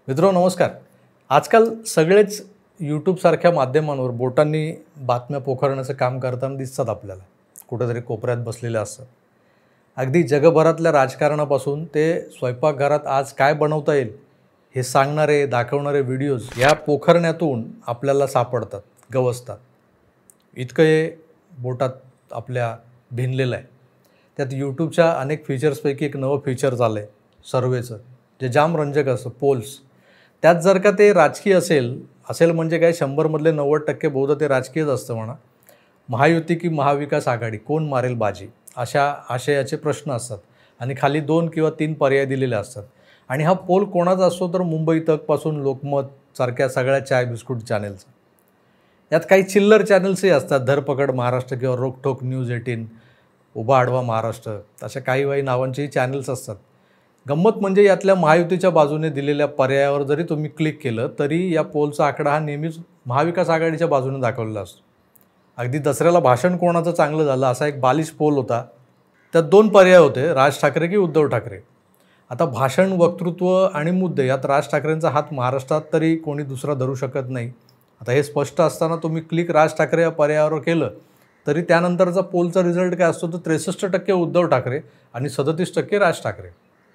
मित्रांनो नमस्कार. आजकाल सगळेच यूट्यूबसारख्या माध्यमांवर बोटांनी बातम्या पोखरण्याचं काम करताना दिसतात आपल्याला. कुठेतरी कोपऱ्यात बसलेले असतात. अगदी जगभरातल्या राजकारणापासून ते स्वयंपाकघरात आज काय बनवता येईल हे सांगणारे दाखवणारे व्हिडिओज या पोखरण्यातून आपल्याला सापडतात, गवसतात. इतकं हे बोटात आपल्या भिनलेलं आहे. त्यात यूट्यूबच्या अनेक फीचर्सपैकी एक नवं फीचर झालं आहे सर्वेचं, जे जाम रंजक असतं, पोल्स. त्यात जर का ते राजकीय असेल म्हणजे काय 100मधले 90% बहुधा ते राजकीयच असतं म्हणा. महायुती की महाविकास आघाडी, कोण मारेल बाजी, अशा आशयाचे प्रश्न असतात आणि खाली 2 किंवा 3 पर्याय दिलेले असतात. आणि हा पोल कोणाचा असतो तर मुंबई तकपासून लोकमत सारख्या सगळ्या चाय बिस्कुट चॅनेलचा. यात काही चिल्लर चॅनल्सही असतात, धरपकड महाराष्ट्र किंवा रोकठोक न्यूज 18, उभा आडवा महाराष्ट्र, अशा काही नावांचेही चॅनल्स असतात. गंमत म्हणजे यातल्या महायुतीच्या बाजूने दिलेल्या पर्यायावर जरी तुम्ही क्लिक केलं तरी या पोलचा आकडा हा नेहमीच महाविकास आघाडीच्या बाजूने दाखवलेला असतो. अगदी दसऱ्याला भाषण कोणाचं चांगलं झालं असा एक बालिश पोल होता. त्यात 2 पर्याय होते, राज ठाकरे की उद्धव ठाकरे. आता भाषण, वक्तृत्व आणि मुद्दे यात राज ठाकरेंचा हात महाराष्ट्रात तरी कोणी दुसरा धरू शकत नाही. आता हे स्पष्ट असताना तुम्ही क्लिक राज ठाकरे या पर्यायावर केलं तरी त्यानंतरचा पोलचा रिझल्ट काय असतो तर 63% उद्धव ठाकरे आणि 37% राज ठाकरे.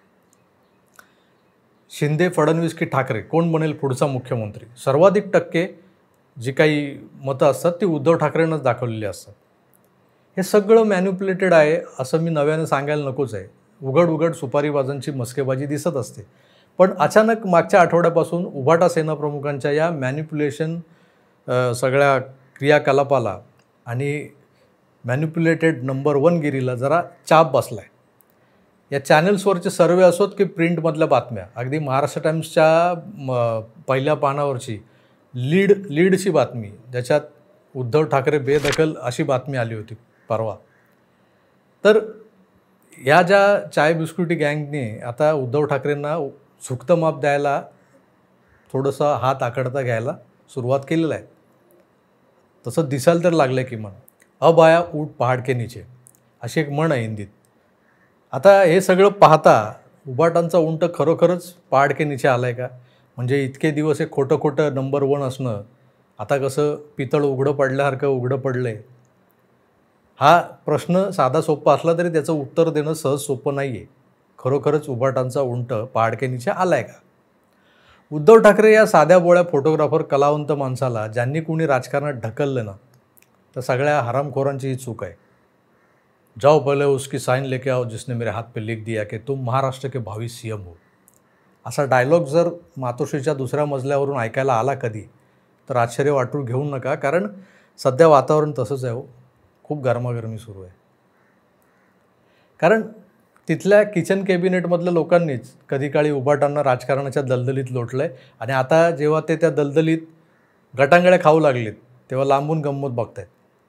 शिंदे, फडणवीस की ठाकरे, कोण बनेल पुढचा मुख्यमंत्री? सर्वाधिक टक्के जी काही मतं असतात ती उद्धव ठाकरेंनाच दाखवलेली असतात. हे सगळं मॅन्युप्युलेटेड आहे असं मी नव्यानं सांगायला नकोच आहे. उघड सुपारीबाजांची मस्केबाजी दिसत असते. पण अचानक मागच्या आठवड्यापासून उभाटा सेनाप्रमुखांच्या या मॅन्युप्युलेशन सगळ्या क्रियाकलापाला आणि मॅन्युप्युलेटेड नंबर 1 गिरीला जरा चाप बसला आहे. या चॅनल्सवरचे सर्वे असोत की प्रिंटमधल्या बातम्या, अगदी महाराष्ट्र टाइम्सच्या पहिल्या पानावरची लीडची बातमी, ज्याच्यात उद्धव ठाकरे बेदखल अशी बातमी आली होती परवा. तर या ज्या चाय बिस्कुटी गँगने आता उद्धव ठाकरेंना झुकतं माप द्यायला थोडंसं हात आकडता घ्यायला सुरुवात केलेलं आहे. तसं दिसायला तर लागलं किमान. अब आया ऊट पहाड के नीचे अशी एक म्हण आहे हिंदीत. आता हे सगळं पाहता उभाटांचा उंट खरोखरच पहाड के नीचे आला आहे का? म्हणजे इतके दिवस हे खोटं नंबर 1 असणं आता कसं पितळ उघडं पडल्यासारखं उघडं पडलं आहे? हा प्रश्न साधा सोपा असला तरी त्याचं उत्तर देणं सहज सोपं नाही आहे. खरोखरच उभाटांचा उंट पहाड के नीचे आला आहे का? उद्धव ठाकरे या साध्या बोळ्या फोटोग्राफर कलावंत माणसाला ज्यांनी कुणी राजकारणात ढकललं ना, तर सगळ्या हरामखोरांची ही चूक आहे. जाओ पहले उसकी साइन लेके आओ जिसने मेरे हाथ पे लिख दिया कि तुम महाराष्ट्र के भावी सीएम हो. असा डायलॉग जर मातोश्रीच्या दुसऱ्या मजल्यावरून ऐकायला आला कधी तर आश्चर्य वाटून घेऊ नका, कारण सध्या वातावरण तसंच आहे. खूप गरमागरमी सुरू आहे. कारण तिथल्या किचन कॅबिनेटमधल्या लोकांनीच कधी काळी उभाटांना राजकारणाच्या दलदलीत लोटलं आहे आणि आता जेव्हा ते त्या दलदलीत गटांगळ्या खाऊ लागलेत तेव्हा लांबून गंमत बघतायत.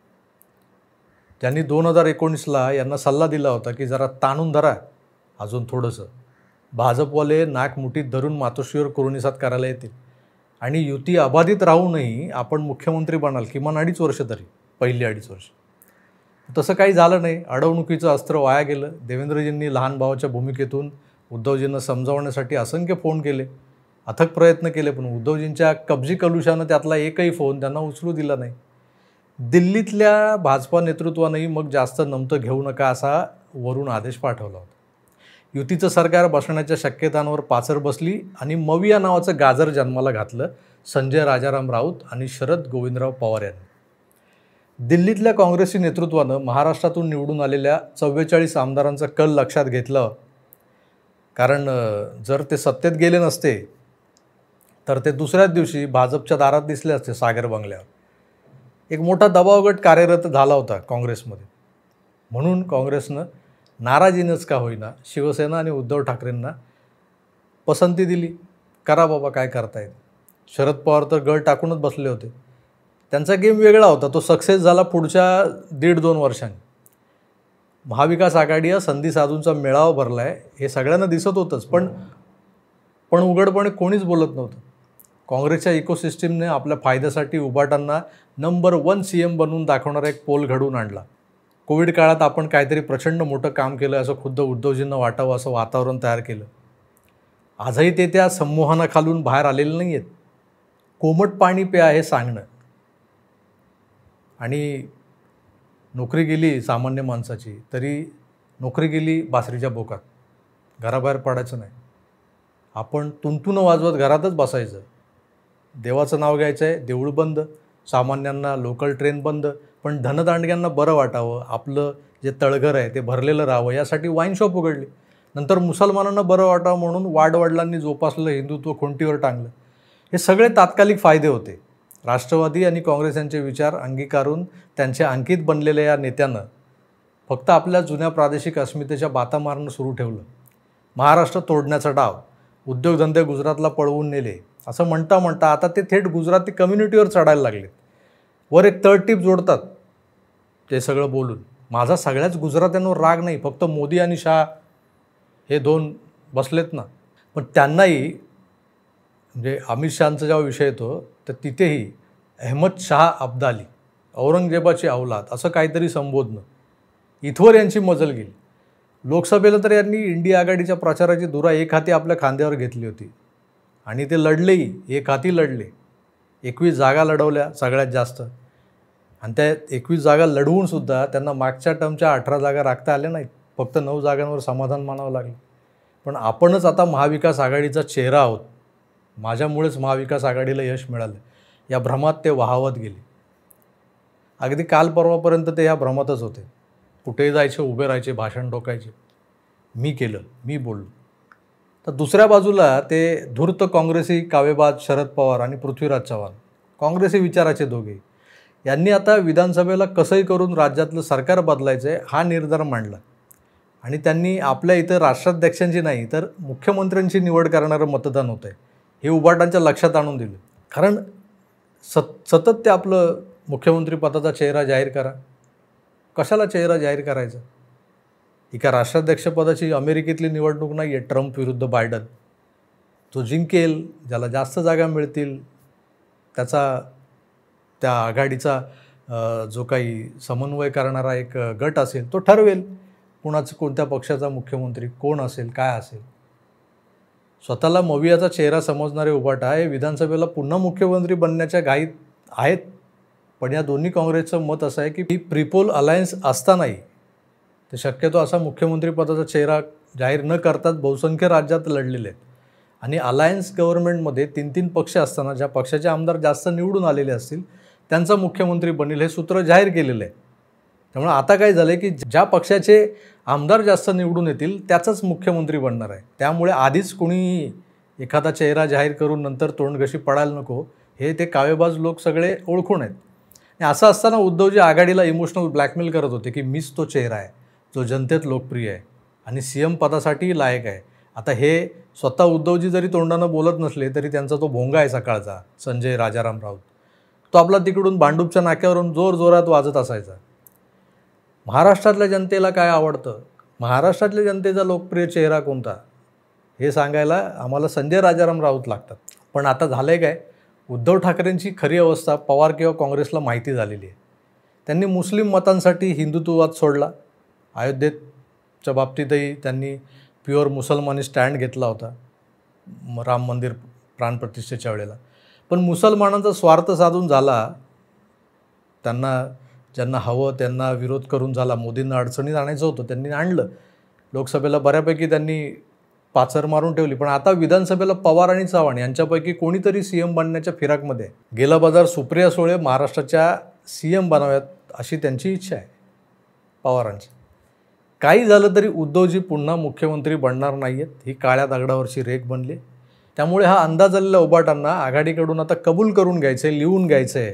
त्यांनी 2019ला यांना सल्ला दिला होता की जरा ताणून धरा अजून थोडंसं. भाजपवाले नाक मुठीत धरून मातोश्रीवर कुरुनिसाद करायला येतील आणि युती अबाधित राहूनही आपण मुख्यमंत्री बनाल किमान 2.5 वर्ष तरी, पहिली 2.5 वर्ष. तसं काही झालं नाही. अडवणुकीचं अस्त्र वाया गेलं. देवेंद्रजींनी लहान भावाच्या भूमिकेतून उद्धवजींना समजावण्यासाठी असंख्य फोन केले, अथक प्रयत्न केले, पण उद्धवजींच्या कब्जी कलुषानं त्यातला एकही फोन त्यांना उचलू दिला नाही. दिल्लीतल्या भाजपा नेतृत्वानेही मग जास्त नमतं घेऊ नका असा वरून आदेश पाठवला होता. युतीचं सरकार बसण्याच्या शक्यतांवर पाचर बसली आणि मविया नावाचं गाजर जन्माला घातलं संजय राजाराम राऊत आणि शरद गोविंदराव पवार यांनी. दिल्लीतल्या काँग्रेसी नेतृत्वानं महाराष्ट्रातून निवडून आलेल्या 44 आमदारांचा कल लक्षात घेतलं. कारण जर ते सत्तेत गेले नसते तर ते दुसऱ्याच दिवशी भाजपच्या दारात दिसले असते सागर बंगल्यावर. एक मोठा दबावगट कार्यरत झाला होता काँग्रेसमध्ये. म्हणून काँग्रेसनं नाराजीनंच का होईना शिवसेना आणि उद्धव ठाकरेंना पसंती दिली. करा बाबा, काय करतायत. शरद पवार तर गळ टाकूनच बसले होते. त्यांचा गेम वेगळा होता. तो सक्सेस झाला पुढच्या 1.5-2 वर्षांनी. महाविकास आघाडी हा संधी साधूंचा मेळावा भरला आहे हे सगळ्यांना दिसत होतंच, पण उघडपणे कोणीच बोलत नव्हतं. काँग्रेसच्या इकोसिस्टीमने आपल्या फायद्यासाठी उभाटांना नंबर 1 सीएम बनवून दाखवणारा एक पोल घडवून आणला. कोविड काळात आपण काहीतरी प्रचंड मोठं काम केलं असं खुद्द उद्धवजींना वाटावं असं वातावरण तयार केलं. आजही ते त्या संमोहनाखालून बाहेर आलेले नाही आहेत. कोमट पाणी प्या हे सांगणं आणि नोकरी गेली सामान्य माणसाची तरी नोकरी गेली बासरीच्या बोकात, घराबाहेर पडायचं नाही. आपण तुणतुणं वाजवत घरातच बसायचं. देवाचं नाव घ्यायचं आहे, देऊळ बंद, सामान्यांना लोकल ट्रेन बंद, पण धनदांडग्यांना बरं वाटावं, आपलं जे तळघर आहे ते भरलेलं राहावं यासाठी वाईन शॉप उघडली. नंतर मुसलमानांना बरं वाटावं म्हणून वाडवडिलांनी जोपासलेलं हिंदुत्व खोंटीवर टांगलं. हे सगळे तात्कालिक फायदे होते. राष्ट्रवादी आणि काँग्रेस यांचे विचार अंगीकारून त्यांचे अंकित बनलेल्या या नेत्यानं फक्त आपल्या जुन्या प्रादेशिक अस्मितेच्या बाता मारणं सुरू ठेवलं. महाराष्ट्र तोडण्याचा डाव, उद्योगधंदे गुजरातला पळवून नेले असं म्हणता म्हणता आता ते थेट गुजराती कम्युनिटीवर चढायला लागले. वर एक तळटीप जोडतात ते सगळं बोलून. माझा सगळ्याच गुजरात्यांवर राग नाही, फक्त मोदी आणि शाह हे दोन बसलेत ना. पण त्यांनाही म्हणजे अमित शहांचा जेव्हा विषय येतो तर तिथेही अहमद शाह अब्दाली, औरंगजेबाची औलाद असं काहीतरी संबोधणं, इथवर यांची मजल गेली. लोकसभेला तर यांनी इंडिया आघाडीच्या प्रचाराची धुरा एक हाती आपल्या खांद्यावर घेतली होती आणि ते लढलेही, एक हाती लढले. 21 जागा लढवल्या सगळ्यात जास्त, आणि त्या 21 जागा लढवूनसुद्धा त्यांना मागच्या टर्मच्या 18 जागा राखता आल्या नाहीत. फक्त 9 जागांवर समाधान मानावं लागलं. पण आपणच आता महाविकास आघाडीचा चेहरा आहोत, माझ्यामुळेच महाविकास आघाडीला यश मिळालं, या भ्रमात ते वाहवत गेले. अगदी काल परवापर्यंत ते ह्या भ्रमातच होते. कुठेही जायचे, उभे राहायचे, भाषण ठोकायचे, मी केलं, मी बोललो. तर दुसऱ्या बाजूला ते धूर्त काँग्रेसी कावेबाज शरद पवार आणि पृथ्वीराज चव्हाण, काँग्रेसी विचाराचे दोघे, यांनी आता विधानसभेला कसंही करून राज्यातलं सरकार बदलायचं आहे हा निर्धार मांडला. आणि त्यांनी आपल्या इथं राष्ट्राध्यक्षांची नाही तर मुख्यमंत्र्यांची निवड करणारं मतदान होतं आहे हे उबाटांच्या लक्षात आणून दिलं. कारण सतत ते आपलं मुख्यमंत्रीपदाचा चेहरा जाहीर करा. कशाला चेहरा जाहीर करायचा? एका राष्ट्राध्यक्षपदाची अमेरिकेतली निवडणूक नाही आहे ट्रम्प विरुद्ध बायडन. जो जिंकेल, ज्याला जास्त जागा मिळतील, त्या आघाडीचा जो काही समन्वय करणारा एक गट असेल तो ठरवेल कोणाचं, कोणत्या पक्षाचा मुख्यमंत्री कोण असेल, काय असेल. स्वतःला मवियाचा चेहरा समजणारे उबाटा हे विधानसभेला पुन्हा मुख्यमंत्री बनण्याच्या घाईत आहेत. पण या दोन्ही काँग्रेसचं मत असं आहे की प्रिपोल अलायन्स असतानाही ते शक्यतो असा मुख्यमंत्रीपदाचा चेहरा जाहीर न करताच बहुसंख्य राज्यात लढलेले आहेत. आणि अलायन्स गव्हर्नमेंटमध्ये 3-3 पक्ष असताना ज्या पक्षाचे आमदार जास्त निवडून आलेले असतील त्यांचा मुख्यमंत्री बनेल हे सूत्र जाहीर केलेलं आहे. त्यामुळे आता काय झालं आहे की ज्या पक्षाचे आमदार जास्त निवडून येतील त्याचाच मुख्यमंत्री बनणार आहे. त्यामुळे आधीच कोणी एखादा चेहरा जाहीर करून नंतर तोंडघशी पडायला नको हे ते कावेबाज लोक सगळे ओळखून आहेत. आणि असं असताना उद्धवजी आघाडीला इमोशनल ब्लॅकमेल करत होते की मीच तो चेहरा आहे जो जनतेत लोकप्रिय आहे आणि CM पदासाठी लायक आहे. आता हे स्वतः उद्धवजी जरी तोंडानं बोलत नसले तरी त्यांचा तो भोंगा आहे सकाळचा, संजय राजाराम राऊत, तो आपला तिकडून भांडूपच्या नाक्यावरून जोरजोरात वाजत असायचा. महाराष्ट्रातल्या जनतेला काय आवडतं, महाराष्ट्रातल्या जनतेचा लोकप्रिय चेहरा कोणता हे सांगायला आम्हाला संजय राजाराम राऊत लागतात. पण आता झालं आहे काय, उद्धव ठाकरेंची खरी अवस्था पवार किंवा काँग्रेसला माहिती झालेली आहे. त्यांनी मुस्लिम मतांसाठी हिंदुत्ववाद सोडला. अयोध्येच्या बाबतीतही त्यांनी प्युअर मुसलमानी स्टँड घेतला होता राम मंदिर प्राणप्रतिष्ठेच्या वेळेला. पण मुसलमानांचा स्वार्थ साधून झाला, त्यांना ज्यांना हवं त्यांना विरोध करून झाला. मोदींना अडचणीत आणायचं होतं, त्यांनी आणलं. लोकसभेला बऱ्यापैकी त्यांनी पाचर मारून ठेवली. पण आता विधानसभेला पवार आणि चव्हाण यांच्यापैकी कोणीतरी CM बनण्याच्या फिराकमध्ये. गेला बाजार सुप्रिया सुळे महाराष्ट्राच्या CM बनाव्यात अशी त्यांची इच्छा आहे पवारांची. काही झालं तरी उद्धवजी पुन्हा मुख्यमंत्री बनणार नाही आहेत ही काळ्या दगडावरची रेख बनली. त्यामुळे हा अंदाज आलेल्या उबाटांना आघाडीकडून आता कबूल करून घ्यायचं आहे, लिहून घ्यायचं आहे.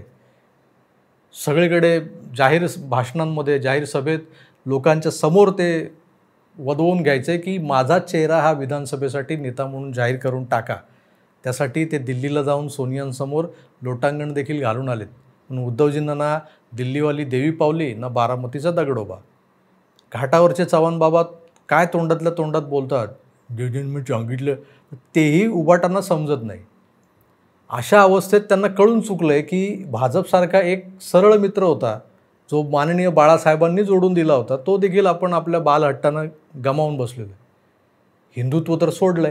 सगळीकडे जाहीर भाषणांमध्ये, जाहीर सभेत लोकांच्या समोर ते वदवून घ्यायचं आहे की माझा चेहरा हा विधानसभेसाठी नेता म्हणून जाहीर करून टाका. त्यासाठी ते दिल्लीला जाऊन सोनियांसमोर लोटांगण देखील घालून आलेत. पण उद्धवजींना ना दिल्लीवाली देवी पावली ना बारामतीचा दगडोबा. घाटावरचे चव्हाण बाबा काय तोंडातल्या तोंडात बोलतात, जे मी सांगितलं तेही उबाटांना समजत नाही. अशा अवस्थेत त्यांना कळून चुकलं आहे की भाजपसारखा एक सरळ मित्र होता जो माननीय बाळासाहेबांनी जोडून दिला होता, तो देखील आपण आपल्या बालहट्टानं गमावून बसलेलो आहे. हिंदुत्व तर सोडलं आहे,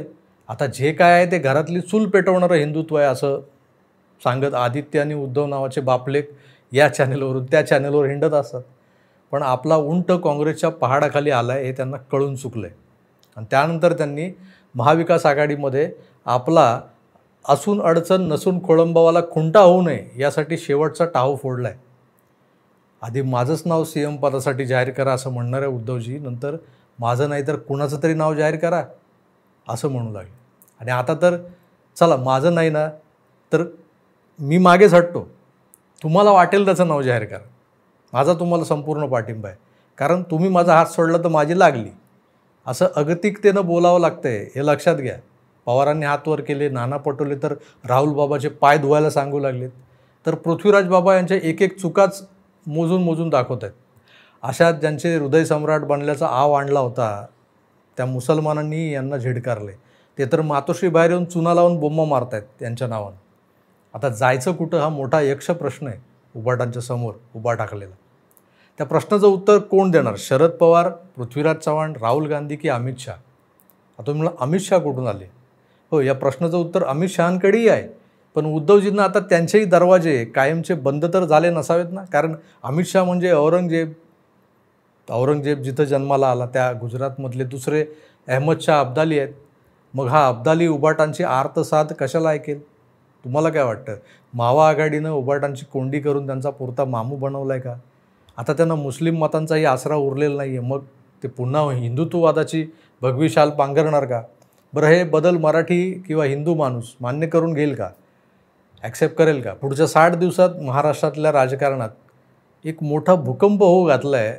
आता जे काय आहे ते घरातली चूल पेटवणारं हिंदुत्व आहे असं सांगत आदित्य आणि उद्धव नावाचे बापलेख या चॅनेलवरून त्या चॅनेलवर हिंडत असतात. पण आपला उंट काँग्रेसच्या पहाडाखाली आला आहे हे त्यांना कळून चुकलं आहे. आणि त्यानंतर त्यांनी महाविकास आघाडीमध्ये आपला असून अडचण नसून खोळंबावाला खुंटा होऊ नये यासाठी शेवटचा टाहो फोडला आहे. आधी माझंच नाव CM पदासाठी जाहीर करा असं म्हणणाऱ्या उद्धवजी नंतर माझं नाही तर कुणाचं तरी नाव जाहीर करा असं म्हणू लागले. आणि आता तर चला माझं नाही ना तर मी मागेच हटतो, तुम्हाला वाटेल त्याचं नाव जाहीर करा, माझा तुम्हाला संपूर्ण पाठिंबा आहे, कारण तुम्ही माझा हात सोडला तर माझी लागली असं अगतिकतेनं बोलावं लागतं आहे हे लक्षात घ्या. पवारांनी हात वर केले, नाना पटोले तर राहुल बाबाचे पाय धुवायला सांगू लागलेत, तर पृथ्वीराज बाबा यांच्या एक एक चुकाच मोजून दाखवत आहेत. अशा ज्यांचे हृदय सम्राट बनल्याचा आव आणला होता त्या मुसलमानांनी यांना झिडकारले. ते तर मातोश्री बाहेर येऊन चुना लावून बोंबा मारतायत त्यांच्या नावानं. आता जायचं कुठं हा मोठा यक्ष प्रश्न आहे उबाटांच्या समोर उभा टाकलेला. त्या प्रश्नाचं उत्तर कोण देणार? शरद पवार, पृथ्वीराज चव्हाण, राहुल गांधी की अमित शहा? आता तुम्ही मला अमित शहा कुठून आले? हो, या प्रश्नाचं उत्तर अमित शहांकडेही आहे. पण उद्धवजींना आता त्यांचेही दरवाजे कायमचे बंद तर झाले नसावेत ना, कारण अमित शहा म्हणजे औरंगजेब जिथं जन्माला आला त्या गुजरातमधले दुसरे अहमद शाह अब्दाली आहेत. मग हा अब्दाली उबाटांची आर्तसाद कशाला ऐकेल? तुम्हाला काय वाटतं? मावा आघाडीनं उबाटांची कोंडी करून त्यांचा पुरता मामू बनवला आहे का? आता त्यांना मुस्लिम मतांचाही आसरा उरलेला नाही आहे, मग ते पुन्हा हिंदुत्ववादाची भगवी शाल पांघरणार का? बरं, हे बदल मराठी किंवा हिंदू माणूस मान्य करून घेईल का? ॲक्सेप्ट करेल का? पुढच्या 60 दिवसात महाराष्ट्रातल्या राजकारणात एक मोठा भूकंप होऊ घातला आहे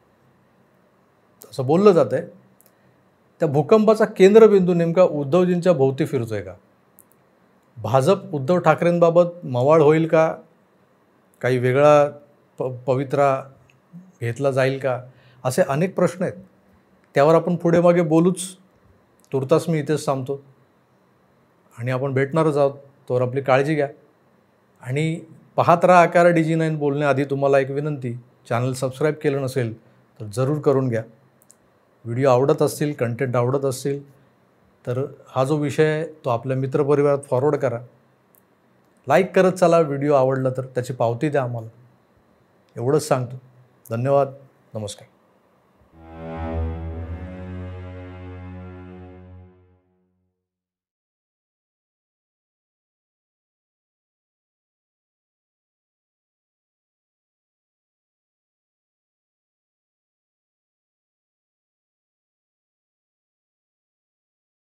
असं बोललं जातं आहे. त्या भूकंपाचा केंद्रबिंदू नेमका उद्धवजींच्या भोवती फिरतोय का? भाजप उद्धव ठाकरेंबाबत मवाळ होईल का? काही वेगळा पवित्रा घेतला जाईल का? असे अनेक प्रश्न आहेत. त्यावर आपण पुढे मागे बोलूच. तुर्तास मी इथेच थांबतो आणि आपण भेटणारच आहोत. तोवर आपली काळजी घ्या आणि पाहत राहा आकार DG9 बोलण्याआधी तुम्हाला एक विनंती, चॅनल सबस्क्राईब केलं नसेल तर जरूर करून घ्या. व्हिडिओ आवडत असतील, कंटेंट आवडत असतील तर हा जो विषय आहे तो आपल्या मित्रपरिवारात फॉरवर्ड करा. लाईक करत चला. व्हिडिओ आवडला तर त्याची पावती द्या आम्हाला. एवढंच सांगतो. धन्यवाद. नमस्कार.